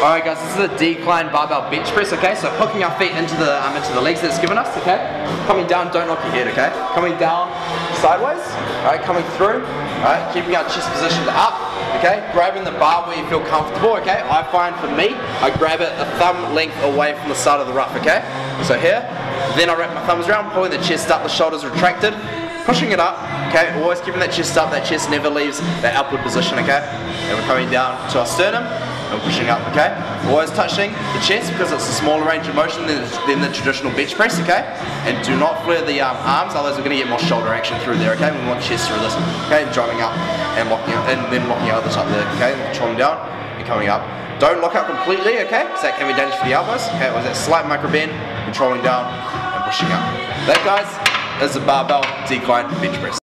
Alright guys, this is a decline barbell bench press, okay? So hooking our feet into the legs that it's given us, okay? Coming down, don't knock your head, okay? Coming down sideways, alright, coming through, alright, keeping our chest positioned up, okay? Grabbing the bar where you feel comfortable, okay? I find for me, I grab it a thumb length away from the side of the rough, okay? So here, then I wrap my thumbs around, pulling the chest up, the shoulders retracted, pushing it up, okay? Always keeping that chest up, that chest never leaves that upward position, okay? And we're coming down to our sternum, and pushing up, okay? Always touching the chest because it's a smaller range of motion than the traditional bench press, okay? And do not flare the arms, otherwise we're going to get more shoulder action through there, okay? We want chest through this, okay? And driving up and locking out, and then locking out the top there, okay? And controlling down and coming up. Don't lock out completely, okay? Because that can be dangerous for the elbows, okay? With that slight micro bend, controlling down and pushing up. That, guys, is a barbell decline bench press.